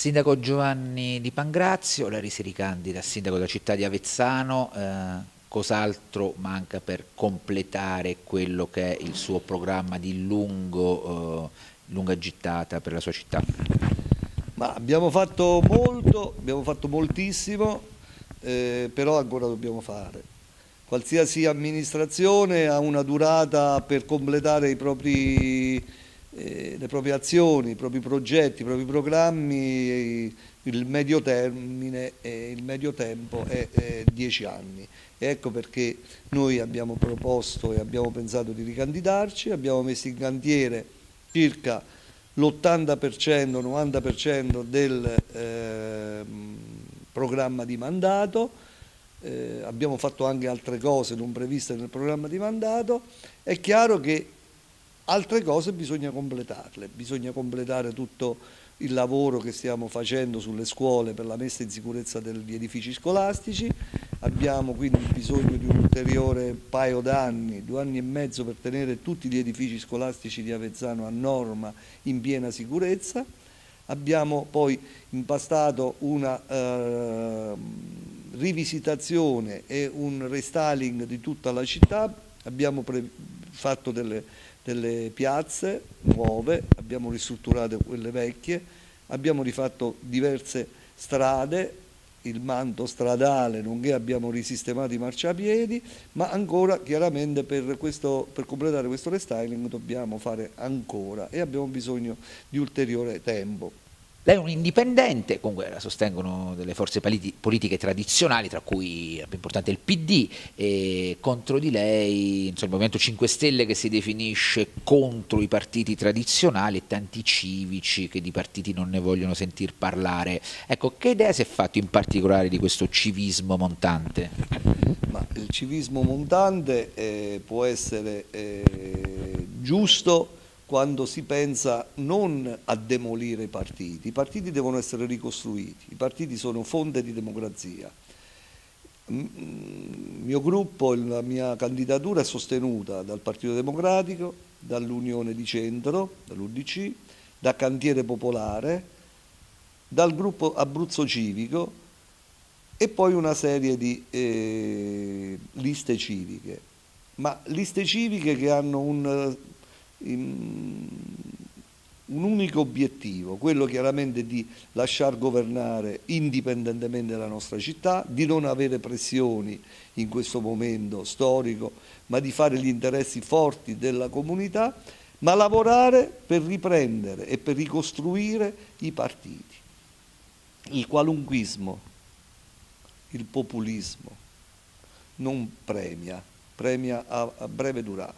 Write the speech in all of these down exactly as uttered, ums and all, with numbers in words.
Sindaco Giovanni Di Pangrazio, lei si ricandida a sindaco della città di Avezzano, eh, cos'altro manca per completare quello che è il suo programma di lungo, eh, lunga gittata per la sua città? Ma abbiamo fatto molto, abbiamo fatto moltissimo, eh, però ancora dobbiamo fare. Qualsiasi amministrazione ha una durata per completare i propri, eh, le proprie azioni, i propri progetti, i propri programmi, il medio termine e il medio tempo è, è dieci anni. Ecco perché noi abbiamo proposto e abbiamo pensato di ricandidarci, abbiamo messo in cantiere circa l'ottanta per cento, novanta per cento del eh, programma di mandato. Eh, abbiamo fatto anche altre cose non previste nel programma di mandato. È chiaro che altre cose bisogna completarle, bisogna completare tutto il lavoro che stiamo facendo sulle scuole per la messa in sicurezza degli edifici scolastici. Abbiamo quindi bisogno di un ulteriore paio d'anni, due anni e mezzo per tenere tutti gli edifici scolastici di Avezzano a norma in piena sicurezza. Abbiamo poi impastato una eh, rivisitazione e un restyling di tutta la città, abbiamo fatto delle, delle piazze nuove, abbiamo ristrutturato quelle vecchie, abbiamo rifatto diverse strade, il manto stradale, nonché abbiamo risistemato i marciapiedi, ma ancora chiaramente per, questo, per completare questo restyling dobbiamo fare ancora e abbiamo bisogno di ulteriore tempo. Lei è un indipendente, comunque la sostengono delle forze politiche tradizionali, tra cui la più importante è il P D, e contro di lei insomma, il Movimento cinque Stelle che si definisce contro i partiti tradizionali e tanti civici che di partiti non ne vogliono sentir parlare. Ecco, che idea si è fatto in particolare di questo civismo montante? Ma il civismo montante eh, può essere eh, giusto quando si pensa non a demolire i partiti. I partiti devono essere ricostruiti, i partiti sono fonte di democrazia. Il mio gruppo, la mia candidatura è sostenuta dal Partito Democratico, dall'Unione di Centro, dall'U D C, da Cantiere Popolare, dal gruppo Abruzzo Civico e poi una serie di eh, liste civiche, ma liste civiche che hanno un, in, un unico obiettivo, quello chiaramente di lasciar governare indipendentemente dalla nostra città, di non avere pressioni in questo momento storico, ma di fare gli interessi forti della comunità, ma lavorare per riprendere e per ricostruire i partiti. Il qualunquismo, il populismo non premia, premia a, a breve durata.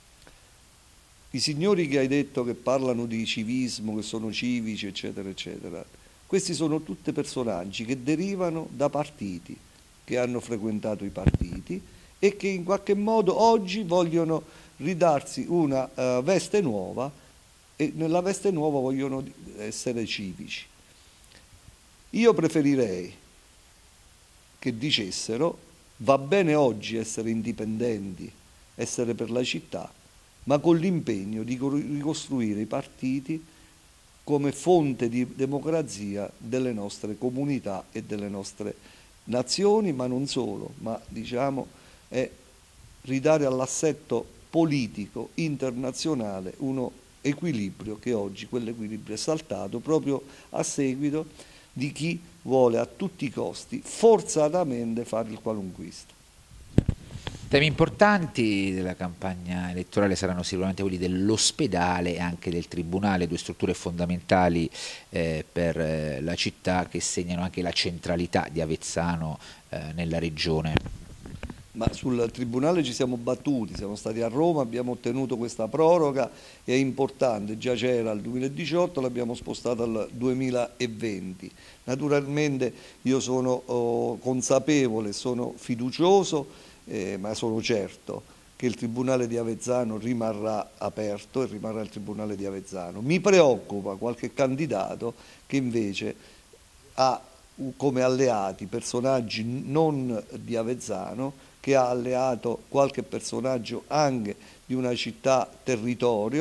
I signori che hai detto che parlano di civismo, che sono civici, eccetera, eccetera, questi sono tutti personaggi che derivano da partiti, che hanno frequentato i partiti e che in qualche modo oggi vogliono ridarsi una uh, veste nuova e nella veste nuova vogliono essere civici. Io preferirei che dicessero va bene oggi essere indipendenti, essere per la città, ma con l'impegno di ricostruire i partiti come fonte di democrazia delle nostre comunità e delle nostre nazioni, ma non solo, ma diciamo è ridare all'assetto politico internazionale uno equilibrio che oggi quell'equilibrio è saltato proprio a seguito di chi vuole a tutti i costi forzatamente fare il qualunquista. Temi importanti della campagna elettorale saranno sicuramente quelli dell'ospedale e anche del tribunale, due strutture fondamentali eh, per eh, la città che segnano anche la centralità di Avezzano eh, nella regione. Ma sul Tribunale ci siamo battuti, siamo stati a Roma, abbiamo ottenuto questa proroga, è importante, già c'era al duemiladiciotto, l'abbiamo spostata al duemilaventi. Naturalmente io sono oh, consapevole, sono fiducioso, eh, ma sono certo che il Tribunale di Avezzano rimarrà aperto e rimarrà il Tribunale di Avezzano. Mi preoccupa qualche candidato che invece ha come alleati personaggi non di Avezzano, che ha alleato qualche personaggio anche di una città territorio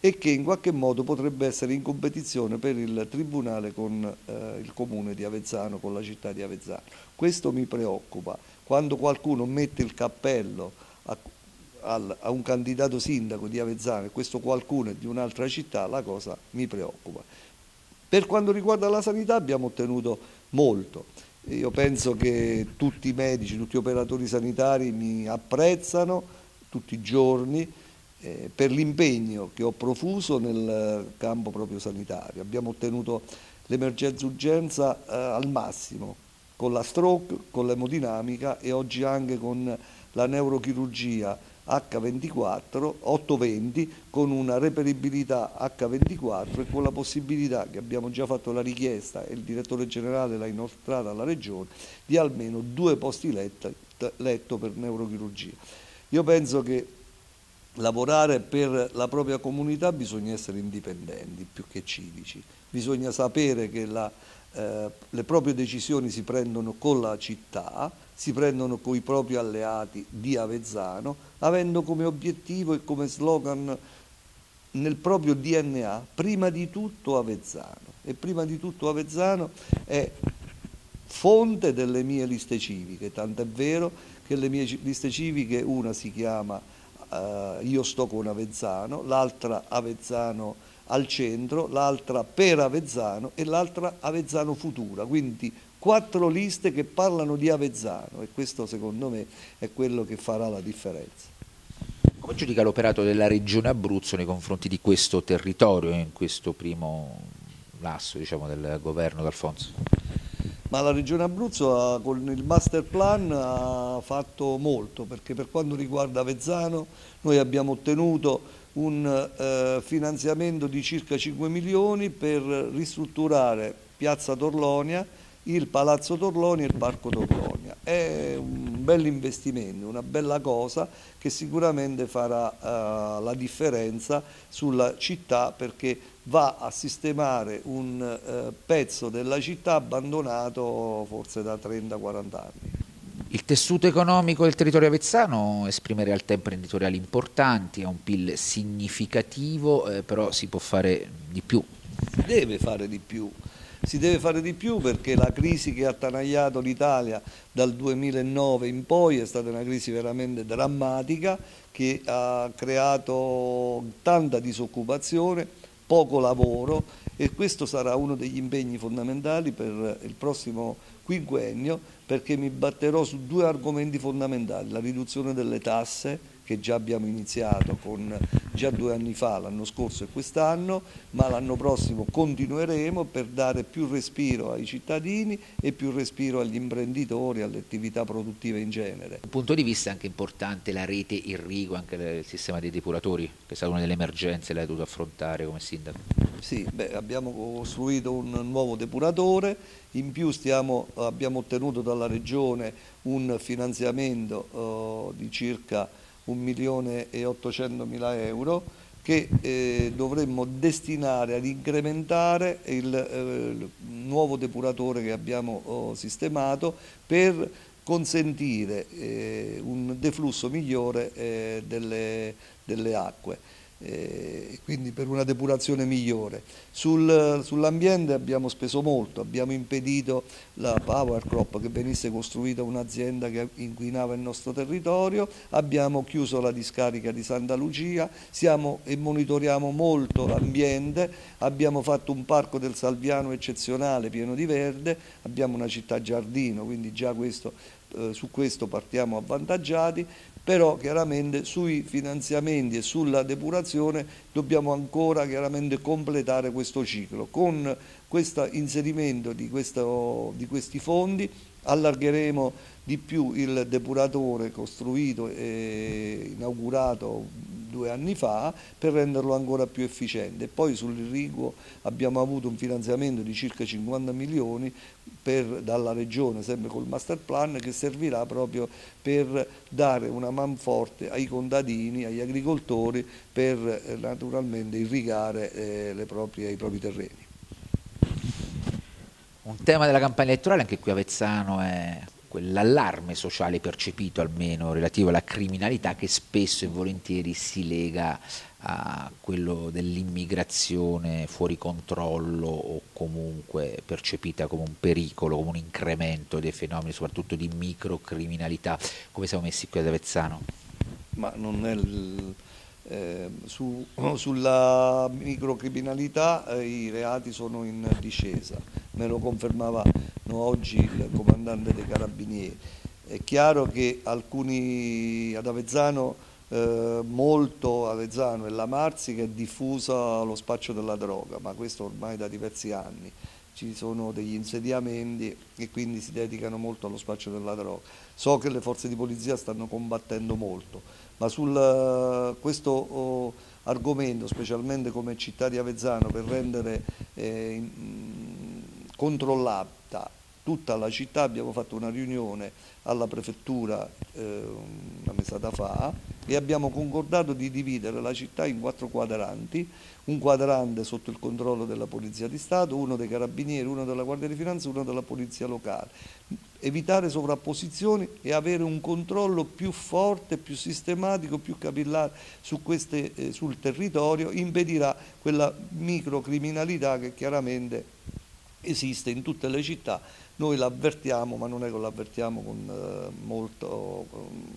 e che in qualche modo potrebbe essere in competizione per il tribunale con eh, il comune di Avezzano, con la città di Avezzano. Questo mi preoccupa. Quando qualcuno mette il cappello a, al, a un candidato sindaco di Avezzano e questo qualcuno è di un'altra città, la cosa mi preoccupa. Per quanto riguarda la sanità abbiamo ottenuto molto. Io penso che tutti i medici, tutti gli operatori sanitari mi apprezzano tutti i giorni eh, per l'impegno che ho profuso nel campo proprio sanitario. Abbiamo ottenuto l'emergenza urgenza eh, al massimo, con la stroke, con l'emodinamica e oggi anche con la neurochirurgia acca ventiquattro, ottoventi, con una reperibilità acca ventiquattro e con la possibilità, che abbiamo già fatto la richiesta e il direttore generale l'ha inoltrata alla Regione, di almeno due posti letto, letto per neurochirurgia. Io penso che lavorare per la propria comunità bisogna essere indipendenti più che civici, bisogna sapere che la, eh, le proprie decisioni si prendono con la città, si prendono con i propri alleati di Avezzano, avendo come obiettivo e come slogan nel proprio D N A prima di tutto Avezzano, e prima di tutto Avezzano è fonte delle mie liste civiche, tant'è vero che le mie liste civiche, una si chiama uh, Io sto con Avezzano, l'altra Avezzano al centro, l'altra per Avezzano e l'altra Avezzano Futura, quindi quattro liste che parlano di Avezzano, e questo secondo me è quello che farà la differenza. Come giudica l'operato della Regione Abruzzo nei confronti di questo territorio in questo primo lasso, diciamo, del governo d'Alfonso? Ma la Regione Abruzzo ha, con il master plan ha fatto molto, perché per quanto riguarda Avezzano noi abbiamo ottenuto un eh, finanziamento di circa cinque milioni per ristrutturare Piazza Torlonia, il Palazzo Torlonia e il Parco Torlonia. È un bel investimento, una bella cosa che sicuramente farà uh, la differenza sulla città, perché va a sistemare un uh, pezzo della città abbandonato forse da trenta quaranta anni. Il tessuto economico del territorio avezzano esprime realtà imprenditoriali importanti, ha un P I L significativo, eh, però si può fare di più. Si deve fare di più. Si deve fare di più perché la crisi che ha attanagliato l'Italia dal duemilanove in poi è stata una crisi veramente drammatica, che ha creato tanta disoccupazione, poco lavoro, e questo sarà uno degli impegni fondamentali per il prossimo quinquennio, perché mi batterò su due argomenti fondamentali: la riduzione delle tasse, che già abbiamo iniziato con già due anni fa, l'anno scorso e quest'anno, ma l'anno prossimo continueremo per dare più respiro ai cittadini e più respiro agli imprenditori, alle attività produttive in genere. Da un punto di vista è anche importante la rete irrigua, anche il sistema dei depuratori, che è stata una delle emergenze che lei ha dovuto affrontare come sindaco. Sì, beh, abbiamo costruito un nuovo depuratore, in più stiamo, abbiamo ottenuto dalla Regione un finanziamento uh, di circa un milione e ottocentomila euro che eh, dovremmo destinare ad incrementare il, eh, il nuovo depuratore che abbiamo oh, sistemato, per consentire eh, un deflusso migliore eh, delle, delle acque. Eh, quindi per una depurazione migliore. Sul, sull'ambiente abbiamo speso molto, abbiamo impedito la Power Crop, che venisse costruita un'azienda che inquinava il nostro territorio, abbiamo chiuso la discarica di Santa Lucia, siamo e monitoriamo molto l'ambiente, abbiamo fatto un parco del Salviano eccezionale, pieno di verde, abbiamo una città giardino, quindi già questo, eh, su questo partiamo avvantaggiati. Però chiaramente sui finanziamenti e sulla depurazione dobbiamo ancora chiaramente completare questo ciclo. Con questo inserimento di, questo, di questi fondi allargheremo di più il depuratore costruito e inaugurato due anni fa, per renderlo ancora più efficiente. E poi sull'irriguo abbiamo avuto un finanziamento di circa cinquanta milioni per, dalla Regione, sempre col master plan, che servirà proprio per dare una manforte ai contadini, agli agricoltori, per eh, naturalmente irrigare eh, le proprie, i propri terreni. Un tema della campagna elettorale anche qui a Avezzano è quell'allarme sociale percepito almeno relativo alla criminalità che spesso e volentieri si lega a quello dell'immigrazione fuori controllo o comunque percepita come un pericolo, come un incremento dei fenomeni soprattutto di microcriminalità. Come siamo messi qui ad Avezzano? Ma non è il, eh, su, sulla microcriminalità eh, i reati sono in discesa, me lo confermava no, oggi il comandante dei Carabinieri. È chiaro che alcuni ad Avezzano, eh, molto Avezzano e la Marsica è diffusa lo spaccio della droga, ma questo ormai da diversi anni. Ci sono degli insediamenti e quindi si dedicano molto allo spaccio della droga. So che le forze di polizia stanno combattendo molto, ma su questo oh, argomento, specialmente come città di Avezzano, per rendere eh, controllata tutta la città, abbiamo fatto una riunione alla prefettura eh, una mesata fa e abbiamo concordato di dividere la città in quattro quadranti, un quadrante sotto il controllo della Polizia di Stato, uno dei Carabinieri, uno della Guardia di Finanza, uno della Polizia Locale. Evitare sovrapposizioni e avere un controllo più forte, più sistematico, più capillare su queste, eh, sul territorio impedirà quella microcriminalità che chiaramente esiste in tutte le città. Noi l'avvertiamo, ma non è che l'avvertiamo con eh, molto...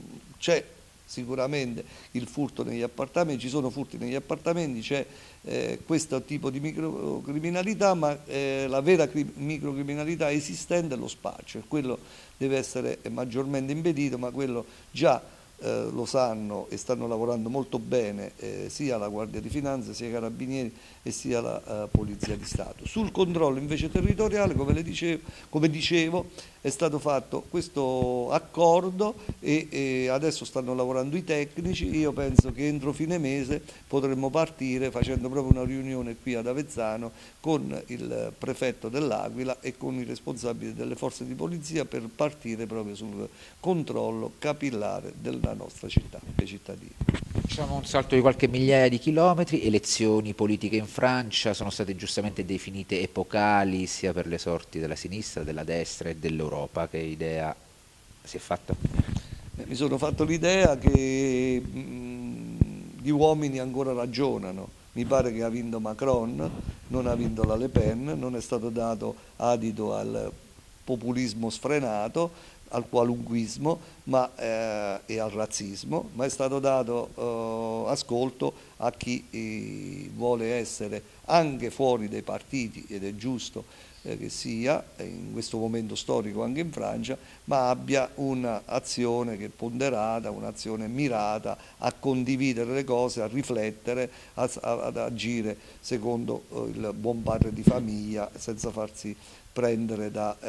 c'è sicuramente il furto negli appartamenti, ci sono furti negli appartamenti, c'è eh, questo tipo di microcriminalità, ma eh, la vera microcriminalità esistente è lo spaccio, e quello deve essere maggiormente impedito, ma quello già eh, lo sanno e stanno lavorando molto bene eh, sia la Guardia di Finanza, sia i Carabinieri e sia la eh, Polizia di Stato. Sul controllo invece territoriale, come, le dicevo, come dicevo, è stato fatto questo accordo e, e adesso stanno lavorando i tecnici. Io penso che entro fine mese potremmo partire facendo proprio una riunione qui ad Avezzano con il prefetto dell'Aquila e con i responsabili delle forze di polizia per partire proprio sul controllo capillare della nostra città, dei cittadini. Facciamo un salto di qualche migliaia di chilometri, elezioni politiche in Francia sono state giustamente definite epocali sia per le sorti della sinistra, della destra e dell'Europa. Che idea si è fatta? Eh, mi sono fatto l'idea che mh, gli uomini ancora ragionano. Mi pare che ha vinto Macron, non ha vinto la Le Pen, non è stato dato adito al populismo sfrenato, al qualunquismo ma, eh, e al razzismo, ma è stato dato eh, ascolto a chi eh, vuole essere anche fuori dai partiti, ed è giusto eh, che sia in questo momento storico anche in Francia, ma abbia un'azione che è ponderata, un'azione mirata a condividere le cose, a riflettere, a, a, ad agire secondo eh, il buon padre di famiglia, senza farsi prendere da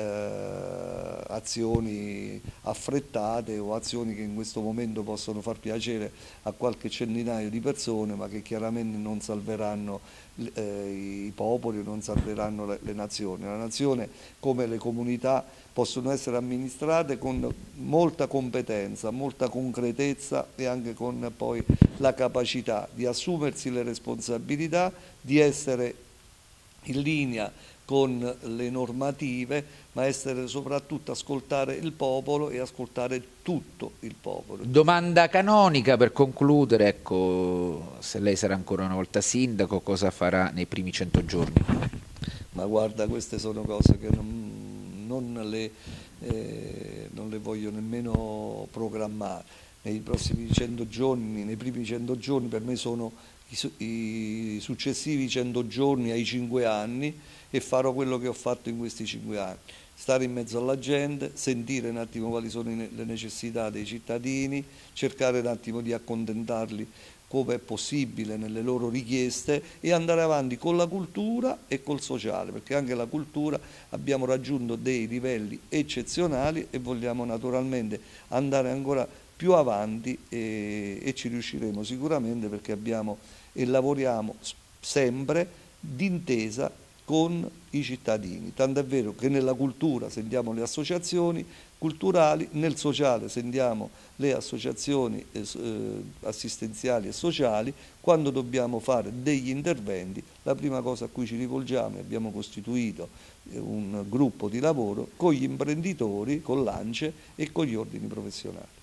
eh, azioni affrettate o azioni che in questo momento possono far piacere a qualche centinaio di persone, ma che chiaramente non salveranno eh, i popoli, non salveranno le, le nazioni. La nazione, come le comunità, possono essere amministrate con molta competenza, molta concretezza e anche con poi la capacità di assumersi le responsabilità, di essere in linea con le normative, ma essere soprattutto ascoltare il popolo e ascoltare tutto il popolo. Domanda canonica per concludere, ecco, se lei sarà ancora una volta sindaco, cosa farà nei primi cento giorni? Ma guarda, queste sono cose che non, non, le, eh, non le voglio nemmeno programmare. Nei prossimi cento giorni, nei primi cento giorni per me sono i, i successivi cento giorni ai cinque anni, e farò quello che ho fatto in questi cinque anni, stare in mezzo alla gente, sentire un attimo quali sono le necessità dei cittadini, cercare un attimo di accontentarli come è possibile nelle loro richieste e andare avanti con la cultura e col sociale, perché anche la cultura abbiamo raggiunto dei livelli eccezionali e vogliamo naturalmente andare ancora più avanti e, e ci riusciremo sicuramente, perché abbiamo e lavoriamo sempre d'intesa con i cittadini, tant'è vero che nella cultura sentiamo le associazioni culturali, nel sociale sentiamo le associazioni eh, assistenziali e sociali. Quando dobbiamo fare degli interventi, la prima cosa a cui ci rivolgiamo, e abbiamo costituito eh, un gruppo di lavoro con gli imprenditori, con l'ANCE e con gli ordini professionali.